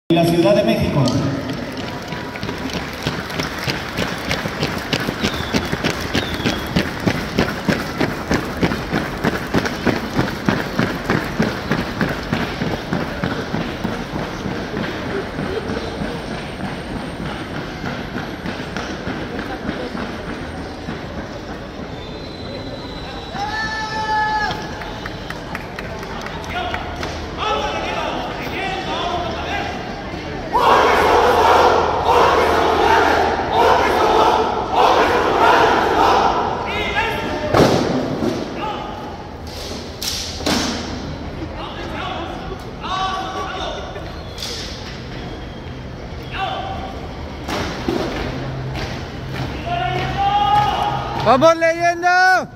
La Ciudad de México. ¡Vamos, Leyenda!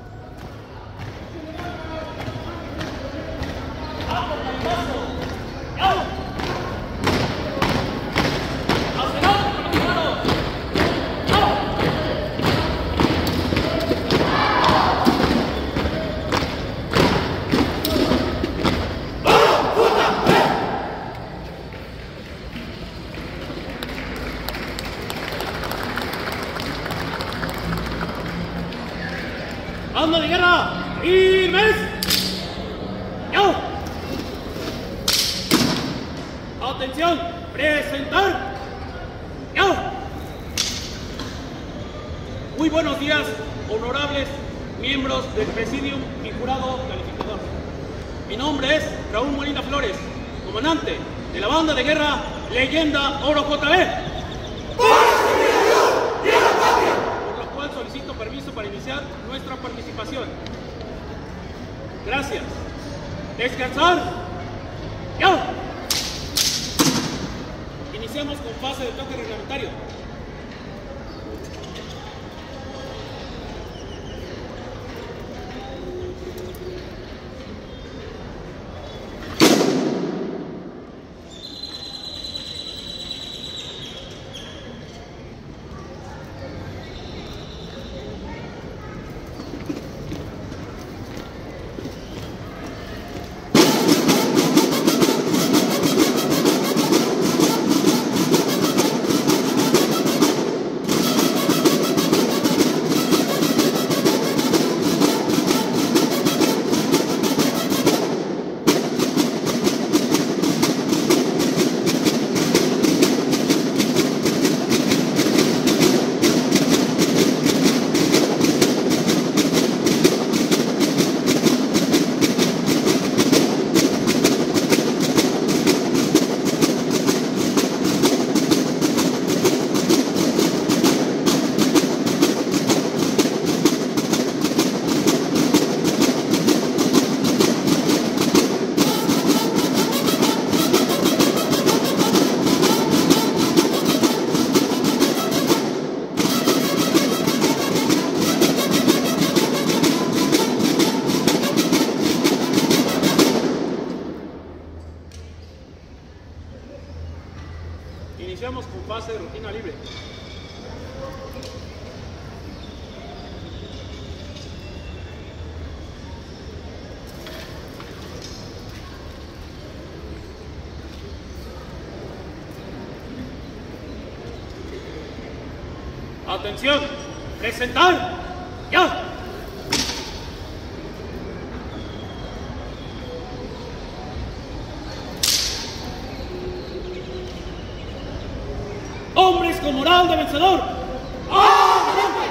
¡Banda de guerra! ¡Firmes! ¡Yo! ¡Atención! ¡Presentar! ¡Yo! Muy buenos días, honorables miembros del Presidium y jurado calificador. Mi nombre es Raúl Molina Flores, comandante de la Banda de Guerra Leyenda Oro JB. Solicito permiso para iniciar nuestra participación. Gracias. Descansar. ¡Ya! Iniciamos con fase de toque reglamentario. Iniciamos con fase de rutina libre. Atención, presentar, ya. Hombres con moral de vencedor. ¡Adelante!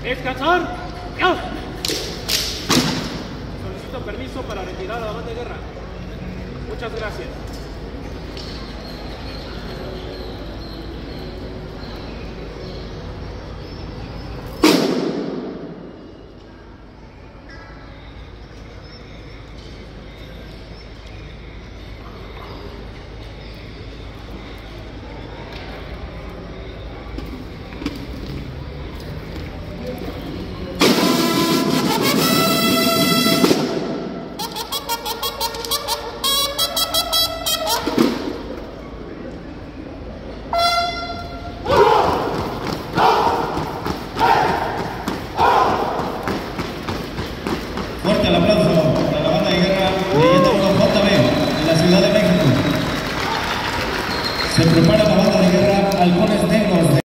Descansar. ¡Ya! Solicito permiso para retirar a la banda de guerra. Muchas gracias. Fuerte el aplauso para la banda de guerra Leyenda Banda de la Ciudad de México. Se prepara la banda de guerra Halcones Negros.